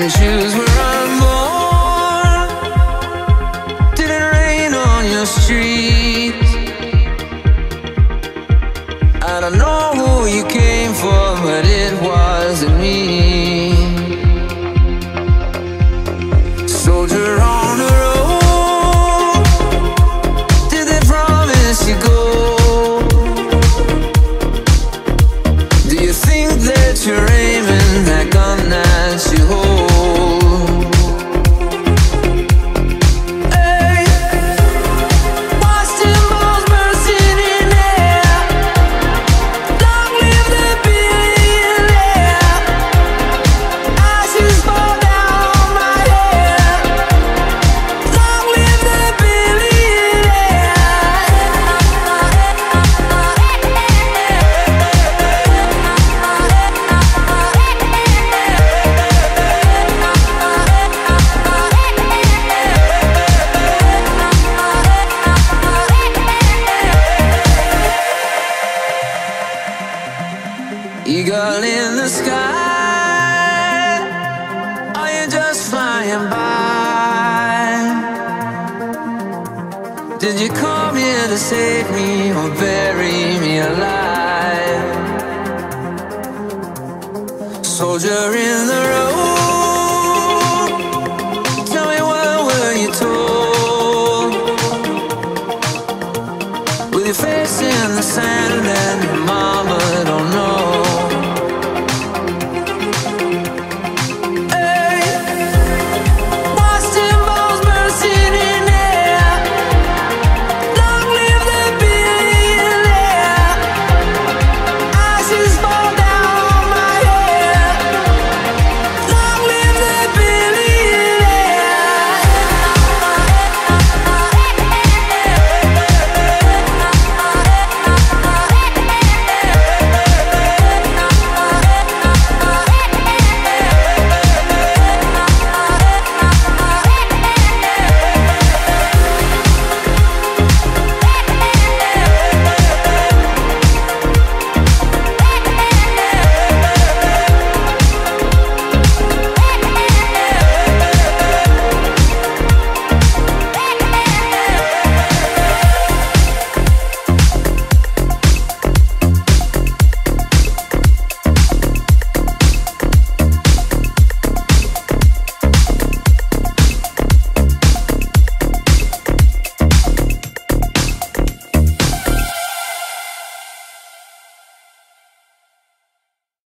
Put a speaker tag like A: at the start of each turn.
A: choose where I'm born. Didn't rain on your streets. I don't know who you came for, but it wasn't me. Soldier on the road, did they promise you gold? Do you think that you're aiming that gun that you hold? Hey, watch symbols bursting in air. Long live the billionaire. Ashes fall down on my head. Long live the billionaire. Eagle in the sky, are you just flying by? Did you come here to save me or bury me alive? Soldier in the road, tell me what were you told? With your face in the sand and your